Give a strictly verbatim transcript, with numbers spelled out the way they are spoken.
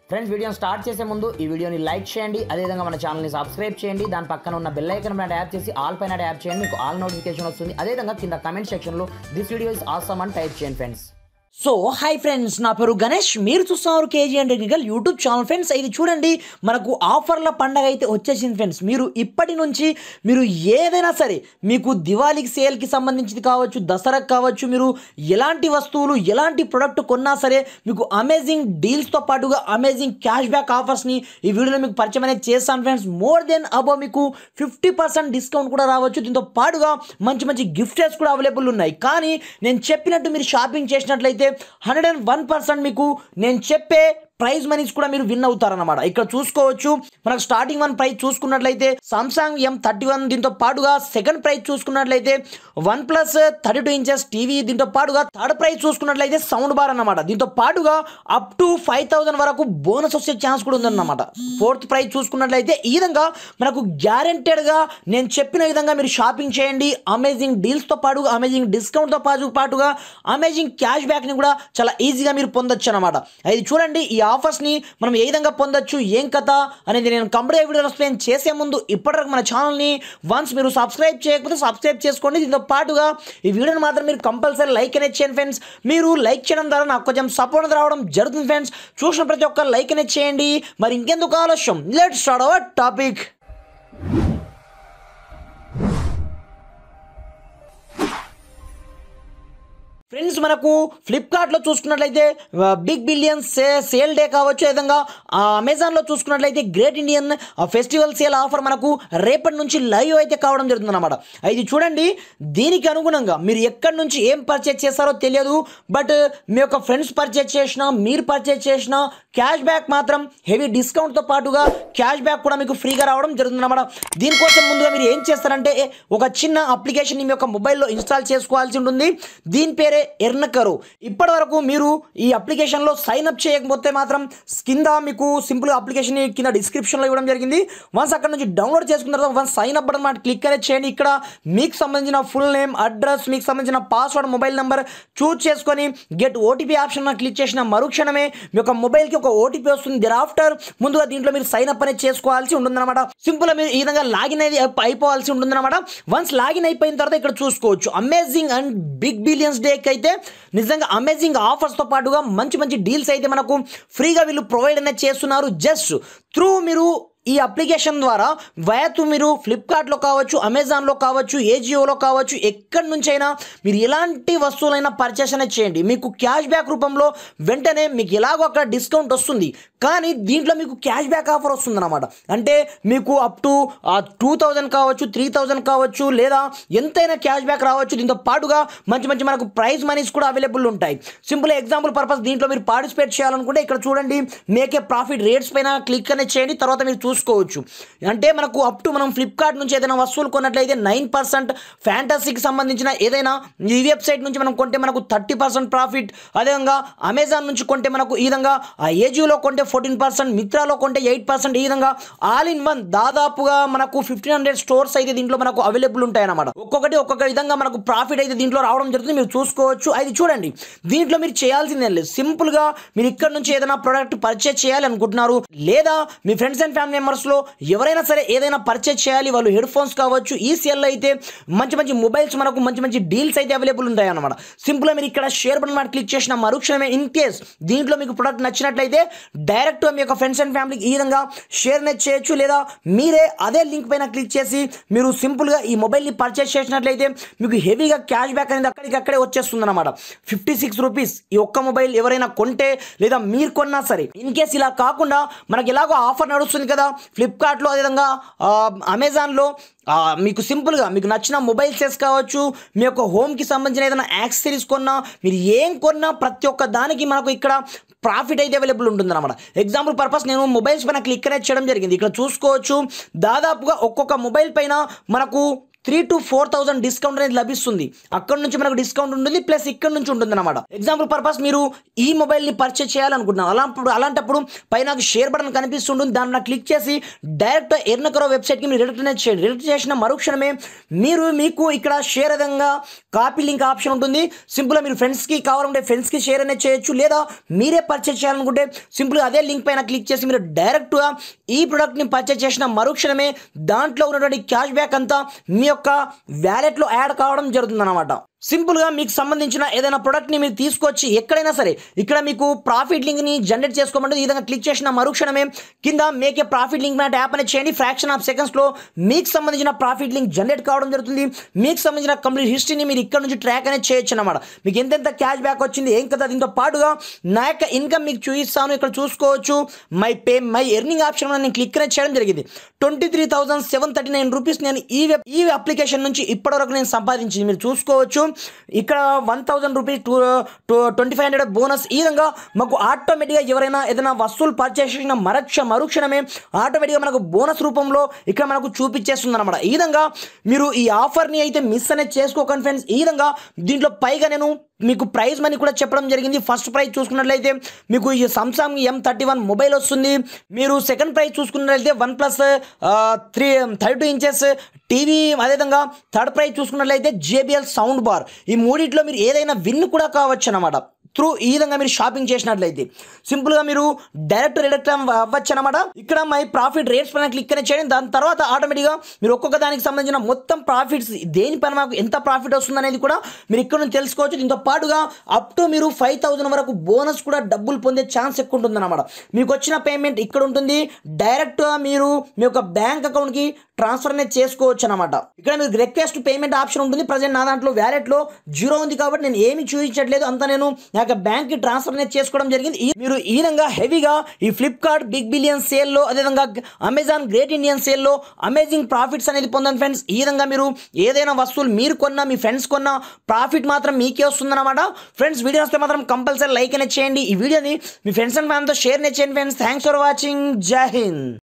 Friends వీడియోని start చేసే ముందు ఈ వీడియోని లైక్ చేయండి, అదేవిధంగా మన ఛానల్ని సబ్స్క్రైబ్ చేయండి, దాని పక్కన ఉన్న బెల్ ఐకాన్ పైన ట్యాప్ చేసి ఆల్ పైన ట్యాప్ చేయండి, మీకు ఆల్ నోటిఫికేషన్ వస్తుంది. అదేవిధంగా కింద కమెంట్ సెక్షన్లో దిస్ వీడియో ఇస్ ఆసమ్ అని టైప్ చేయండి ఫ్రెండ్స్. సో హాయ్ ఫ్రెండ్స్, నా పేరు గణేష్, మీరు చూస్తున్నారు KG and technical YouTube channel. Friends ఇది చూడండి, మనకు ఆఫర్ల పండగ అయితే వచ్చేసింది ఫ్రెండ్స్. మీరు ఇప్పటి నుంచి మీరు ఏదైనా సరే, మీకు దివాళీకి సేల్కి సంబంధించింది కావచ్చు, దసరాకి కావచ్చు, మీరు ఎలాంటి వస్తువులు ఎలాంటి ప్రొడక్ట్ కొన్నా సరే మీకు అమేజింగ్ డీల్స్తో పాటుగా అమేజింగ్ క్యాష్ బ్యాక్ ఆఫర్స్ని ఈ వీడియోలో మీకు పరిచయం అనేది చేస్తాను ఫ్రెండ్స్. మోర్ దెన్ అబౌవ్ మీకు ఫిఫ్టీ పర్సెంట్ డిస్కౌంట్ కూడా రావచ్చు. దీంతో పాటుగా మంచి మంచి గిఫ్ట్స్ కూడా అవైలబుల్ ఉన్నాయి. కానీ నేను చెప్పినట్టు మీరు షాపింగ్ చేసినట్లయితే హండ్రెడ్ అండ్ వన్ పర్సెంట్ మీకు నేను చెప్పే ప్రైజ్ మనీస్ కూడా మీరు విన్ అవుతారన్నమాట. ఇక్కడ చూసుకోవచ్చు, మనకు స్టార్టింగ్ వన్ ప్రైజ్ చూసుకున్నట్లయితే సామ్సంగ్ ఎం థర్టీ వన్, దీంతో పాటుగా సెకండ్ ప్రైజ్ చూసుకున్నట్లయితే OnePlus thirty two inches TV, దీంతో పాటుగా థర్డ్ ప్రైజ్ చూసుకున్నట్లయితే సౌండ్ బార్ అన్నమాట. దీంతో పాటుగా అప్ టు ఫైవ్ థౌసండ్ వరకు బోనస్ వచ్చే ఛాన్స్ కూడా ఉందన్నమాట. ఫోర్త్ ప్రైజ్ చూసుకున్నట్లయితే ఈ విధంగా మనకు గ్యారెంటెడ్గా నేను చెప్పిన విధంగా మీరు షాపింగ్ చేయండి. అమేజింగ్ డీల్స్తో పాటుగా అమేజింగ్ డిస్కౌంట్తో పాటు పాటుగా అమేజింగ్ క్యాష్ బ్యాక్ని కూడా చాలా ఈజీగా మీరు పొందొచ్చు అనమాట. అది చూడండి, ఈ ఆఫర్స్ని మనం ఏ విధంగా పొందొచ్చు, ఏం కథ అనేది నేను కంప్లీట్ వీడియో ఎక్స్ప్లెయిన్ చేసే ముందు ఇప్పటివరకు మన ఛానల్ని వన్స్ మీరు సబ్స్క్రైబ్ చేయకపోతే సబ్స్క్రైబ్ చేసుకోండి. దీంతో పాటుగా ఈ వీడియోని మాత్రం మీరు కంపల్సరీ లైక్ అనేది చేయండి ఫ్రెండ్స్. మీరు లైక్ చేయడం ద్వారా నాకు కొంచెం సపోర్ట్ రావడం జరుగుతుంది ఫ్రెండ్స్. చూసిన ప్రతి ఒక్క లైక్ అనేది చేయండి. మరి ఇంకెందుకు ఆలస్యం, let's start our topic. Friends మనకు ఫ్లిప్కార్ట్లో చూసుకున్నట్లయితే బిగ్ బిలియన్స్ సేల్ డే కావచ్చు, విధంగా అమెజాన్లో చూసుకున్నట్లయితే great Indian festival sale offer మనకు రేపటి నుంచి లైవ్ అయితే కావడం జరుగుతుంది అన్నమాట. ఇది చూడండి, దీనికి అనుగుణంగా మీరు ఎక్కడి నుంచి ఏం పర్చేజ్ చేస్తారో తెలియదు, బట్ మీ యొక్క ఫ్రెండ్స్ పర్చేజ్ చేసినా మీరు పర్చేజ్ చేసినా క్యాష్ బ్యాక్ మాత్రం హెవీ డిస్కౌంట్తో పాటుగా క్యాష్ బ్యాక్ కూడా మీకు ఫ్రీగా రావడం జరుగుతుంది అన్నమాట. దీనికోసం ముందుగా మీరు ఏం చేస్తారంటే ఒక చిన్న అప్లికేషన్ మీ యొక్క మొబైల్లో ఇన్స్టాల్ చేసుకోవాల్సి ఉంటుంది. దీని పేరే ఎర్న్ కరో. ఇప్పటి వరకు మీరు ఈ అప్లికేషన్లో సైన్ అప్ చేయకపోతే మాత్రం కింద మీకు సింపుల్గా అప్లికేషన్ కింద డిస్క్రిప్షన్లో ఇవ్వడం జరిగింది. వన్స్ అక్కడ నుంచి డౌన్లోడ్ చేసుకున్న తర్వాత వన్స్ సైన్ అప్ బటన్ మాట క్లిక్ అనేది చేయండి. ఇక్కడ మీకు సంబంధించిన ఫుల్ నేమ్, అడ్రస్, మీకు సంబంధించిన పాస్వర్డ్, మొబైల్ నెంబర్ చూజ్ చేసుకొని గెట్ ఓటీపీ ఆప్షన్ క్లిక్ చేసిన మరుక్షణమే మీ యొక్క మొబైల్కి ఒక ఓటీపీ వస్తుంది. దెర్ ఆఫ్టర్ ముందుగా దీంట్లో మీరు సైన్ అప్ అనేది చేసుకోవాల్సి ఉంటుందన్నమాట. సింపుల్గా మీరు ఈ విధంగా లాగిన్ అనేది అయిపోవాల్సి ఉంటుందన్నమాట. వన్స్ లాగిన్ అయిపోయిన తర్వాత ఇక్కడ చూసుకోవచ్చు, amazing and big billions day అయితే నిజంగా అమేజింగ్ ఆఫర్స్తో పాటుగా మంచి మంచి డీల్స్ అయితే మనకు ఫ్రీగా వీళ్ళు ప్రొవైడ్ అనేది చేస్తున్నారు. జస్ట్ త్రూ మీరు ఈ అప్లికేషన్ ద్వారా వయతు మీరు ఫ్లిప్కార్ట్లో కావచ్చు, అమెజాన్లో కావచ్చు, ఏజియోలో కావచ్చు, ఎక్కడి నుంచైనా మీరు ఎలాంటి వస్తువులైనా పర్చేస్ అనేది చేయండి. మీకు క్యాష్ బ్యాక్ రూపంలో వెంటనే మీకు ఎలాగో అక్కడ డిస్కౌంట్ వస్తుంది, కానీ దీంట్లో మీకు క్యాష్ బ్యాక్ ఆఫర్ వస్తుంది అనమాట. అంటే మీకు అప్ టు టూ థౌజండ్ కావచ్చు, త్రీ థౌజండ్ కావచ్చు, లేదా ఎంతైనా క్యాష్ బ్యాక్ రావచ్చు. దీంతో పాటుగా మంచి మంచి మనకు ప్రైజ్ మనీస్ కూడా అవైలబుల్ ఉంటాయి. సింపుల్ ఎగ్జాంపుల్ పర్పస్ దీంట్లో మీరు పార్టిసిపేట్ చేయాలనుకుంటే ఇక్కడ చూడండి, మేకే ప్రాఫిట్ రేట్స్ పైన క్లిక్ అనేది చేయండి. తర్వాత మీరు చూసుకోవచ్చు, అంటే మనకు అప్ టు మనం ఫ్లిప్కార్ట్ నుంచి ఏదైనా వస్తువులు కొన్నట్లయితే నైన్ పర్సెంట్, ఫ్యాంటసీకి సంబంధించిన ఏదైనా ఈ వెబ్సైట్ నుంచి మనం కొంటే మనకు థర్టీ పర్సెంట్ ప్రాఫిట్, అదేవిధంగా అమెజాన్ నుంచి కొంటే మనకు ఈ విధంగా ఏజియోలో కొంటే ఫోర్టీన్ పర్సెంట్, మిత్రాలో కొంటే ఎయిట్ పర్సెంట్, ఈ విధంగా ఆల్ ఇన్ వన్ దాదాపుగా మనకు ఫిఫ్టీన్ హండ్రెడ్ స్టోర్స్ అయితే దీంట్లో మనకు అవైలబుల్ ఉంటాయి అన్నమాట. ఒక్కొక్కటి ఒక్కొక్క విధంగా మనకు ప్రాఫిట్ అయితే దీంట్లో రావడం జరుగుతుంది, మీరు చూసుకోవచ్చు. అది చూడండి, దీంట్లో మీరు చేయాల్సిందే లేదు, సింపుల్గా మీరు ఇక్కడ నుంచి ఏదైనా ప్రోడక్ట్ పర్చేజ్ చేయాలి అనుకుంటున్నారు, లేదా మీ ఫ్రెండ్స్ అండ్ ఫ్యామిలీ మెంబర్స్లో ఎవరైనా సరే ఏదైనా పర్చేజ్ చేయాలి, వాళ్ళు హెడ్ ఫోన్స్ కావచ్చు, ఈ సేల్లో అయితే మంచి మంచి మొబైల్స్ మనకు మంచి మంచి డీల్స్ అయితే అవైలబుల్ ఉంటాయి అన్నమాట. సింపుల్గా మీరు ఇక్కడ షేర్ బటన్ మాట క్లిక్ చేసిన మరుక్షణమే ఇన్ కేస్ దీంట్లో మీకు ప్రొడక్ట్ నచ్చినట్లయితే డైరెక్ట్గా మీ యొక్క ఫ్రెండ్స్ అండ్ ఫ్యామిలీకి ఈ విధంగా షేర్ అనేది చేయొచ్చు, లేదా మీరే అదే లింక్ పైన క్లిక్ చేసి మీరు సింపుల్గా ఈ మొబైల్ని పర్చేజ్ చేసినట్లయితే మీకు హెవీగా క్యాష్ బ్యాక్ అనేది అక్కడికి అక్కడే వచ్చేస్తుంది అనమాట. ఫిఫ్టీ సిక్స్ రూపీస్ ఈ ఒక్క మొబైల్ ఎవరైనా కొంటే, లేదా మీరు కొన్నా సరే. ఇన్ కేస్ ఇలా కాకుండా మనకి ఎలాగో ఆఫర్ నడుస్తుంది కదా ఫ్లిప్కార్ట్లో, అదేవిధంగా అమెజాన్లో మీకు సింపుల్గా మీకు నచ్చిన మొబైల్ సెట్స్ కావచ్చు, మీ యొక్క హోమ్కి సంబంధించిన ఏదైనా యాక్సెసరీస్ కొన్నా, మీరు ఏం కొన్నా ప్రతి ఒక్క దానికి మనకు ఇక్కడ ప్రాఫిట్ అయితే అవైలబుల్ ఉంటుంది అనమాట. ఎగ్జాంపుల్ పర్పస్ నేను మొబైల్స్ పైన క్లిక్ అనేది చేయడం జరిగింది. ఇక్కడ చూసుకోవచ్చు, దాదాపుగా ఒక్కొక్క మొబైల్ పైన మనకు three to four thousand discount అనేది లభిస్తుంది. అక్కడ నుంచి మనకు డిస్కౌంట్ ఉంటుంది, ప్లస్ ఇక్కడ నుంచి ఉంటుంది అనమాట. ఎగ్జాంపుల్ పర్పస్ మీరు ఈ మొబైల్ని పర్చేస్ చేయాలనుకుంటున్నారు, అలాంటి అలాంటప్పుడు పైన షేర్ బటన్ కనిపిస్తుంటుంది, దాన్ని క్లిక్ చేసి డైరెక్ట్ ఎర్నకరో వెబ్సైట్కి మీరు రిడక్ట్ అనేది చేయండి. రిడక్ట్ చేసిన మరుక్షణమే మీరు మీకు ఇక్కడ షేర్ విధంగా కాపీ లింక్ ఆప్షన్ ఉంటుంది. సింపుల్గా మీరు ఫ్రెండ్స్కి కావాలంటే ఫ్రెండ్స్కి షేర్ అనేది చేయొచ్చు, లేదా మీరే పర్చేస్ చేయాలనుకుంటే సింపుల్గా అదే లింక్ పైన క్లిక్ చేసి మీరు డైరెక్ట్గా ఈ ప్రోడక్ట్ని పర్చేస్ చేసిన మరుక్షణమే దాంట్లో ఉన్నటువంటి క్యాష్ బ్యాక్ అంతా మీ యొక్క వ్యాలెట్లో యాడ్ కావడం జరుగుతుంది అనమాట. సింపుల్గా మీకు సంబంధించిన ఏదైనా ప్రోడక్ట్ని మీరు తీసుకొచ్చి ఎక్కడైనా సరే ఇక్కడ మీకు ప్రాఫిట్ లింక్ని జనరేట్ చేసుకోమంటే ఈ విధంగా క్లిక్ చేసిన మరుక్షణమే కింద మేక్ ఏ ప్రాఫిట్ లింక్ మ్యాట్ యాప్ అనేది చేయండి. ఫ్రాక్షన్ ఆఫ్ సెకండ్స్లో మీకు సంబంధించిన ప్రాఫిట్ లింక్ జనరేట్ కావడం జరుగుతుంది. మీకు సంబంధించిన కంప్లీట్ హిస్టరీని మీరు ఇక్కడ నుంచి ట్రాక్ అనేది చేయొచ్చు అనమాట. మీకు ఎంతెంత క్యాష్ బ్యాక్ వచ్చింది ఏం కదా, దీంతో పాటుగా నా యొక్క ఇన్కమ్ మీకు చూపిస్తాను. ఇక్కడ చూసుకోవచ్చు my pay my earning option నేను క్లిక్ అనేది చేయడం జరిగింది. Twenty three thousand seven thirty nine rupees నేను ఈ వెబ్ ఈ అప్లికేషన్ నుంచి ఇప్పటివరకు నేను సంపాదించింది మీరు చూసుకోవచ్చు. ఇక్కడ one thousand rupees two two twenty five hundred bonus. ఈ విధంగా మాకు ఆటోమేటిక్గా ఎవరైనా ఏదైనా వస్తువులు పర్చేస్ చేసిన మరక్ష మరుక్షణమే ఆటోమేటిక్గా మనకు బోనస్ రూపంలో ఇక్కడ మనకు చూపించేస్తుంది అనమాట. ఈ విధంగా మీరు ఈ ఆఫర్ని అయితే మిస్ అనేది చేసుకోకండి ఫ్రెండ్స్. ఈ విధంగా దీంట్లో పైగా నేను మీకు ప్రైజ్ మనీ కూడా చెప్పడం జరిగింది. ఫస్ట్ ప్రైజ్ చూసుకున్నట్లయితే మీకు ఈ Samsung M thirty one mobile వస్తుంది. మీరు సెకండ్ ప్రైజ్ చూసుకున్నట్లయితే OnePlus three thirty two inches TV, అదేవిధంగా థర్డ్ ప్రైజ్ చూసుకున్నట్లయితే జేబిఎల్ సౌండ్ బార్. ఈ మూడిట్లో మీరు ఏదైనా విన్ కూడా కావచ్చు అనమాట త్రూ ఈ విధంగా మీరు షాపింగ్ చేసినట్లయితే. సింపుల్గా మీరు డైరెక్ట్ రిడక్ట్ అవ్వచ్చు అనమాట. ఇక్కడ మై ప్రాఫిట్ రేట్స్ పైన క్లిక్ అనేది చేయండి. దాని తర్వాత ఆటోమేటిక్గా మీరు ఒక్కొక్క దానికి సంబంధించిన మొత్తం ప్రాఫిట్స్ దేనిపైన మాకు ఎంత ప్రాఫిట్ వస్తుంది అనేది కూడా మీరు ఇక్కడ నుంచి తెలుసుకోవచ్చు. దీంతో పాటుగా అప్ టు మీరు ఫైవ్ థౌసండ్ వరకు బోనస్ కూడా డబ్బులు పొందే ఛాన్స్ ఎక్కువ ఉంటుంది అనమాట. మీకు వచ్చిన పేమెంట్ ఇక్కడ ఉంటుంది, డైరెక్ట్గా మీరు మీ యొక్క బ్యాంక్ అకౌంట్కి ట్రాన్స్ఫర్ అనేది చేసుకోవచ్చు అనమాట. ఇక్కడ మీకు రిక్వెస్ట్ పేమెంట్ ఆప్షన్ ఉంటుంది. ప్రజెంట్ నా దాంట్లో వ్యాలెట్లో జీరో ఉంది కాబట్టి నేను ఏమి చూపించట్లేదు, అంతా నేను నా యొక్క బ్యాంక్కి ట్రాన్స్ఫర్ అనేది చేసుకోవడం జరిగింది. మీరు ఈ విధంగా హెవీగా ఈ ఫ్లిప్కార్ట్ బిగ్ బిలియన్ సేల్లో, అదేవిధంగా అమెజాన్ గ్రేట్ ఇండియన్ సేల్లో అమేజింగ్ ప్రాఫిట్స్ అనేది పొందండి ఫ్రెండ్స్. ఈ విధంగా మీరు ఏదైనా వస్తువులు మీరు కొన్నా మీ ఫ్రెండ్స్ కొన్నా ప్రాఫిట్ మాత్రం మీకే వస్తుంది అనమాట. ఫ్రెండ్స్ వీడియో వస్తే మాత్రం కంపల్సరీ లైక్ అనేది చేయండి. ఈ వీడియోని మీ ఫ్రెండ్స్ అండ్ ఫ్యామిలీతో షేర్ అనేది చేయండి ఫ్రెండ్స్. Thanks for watching. జై హింద్.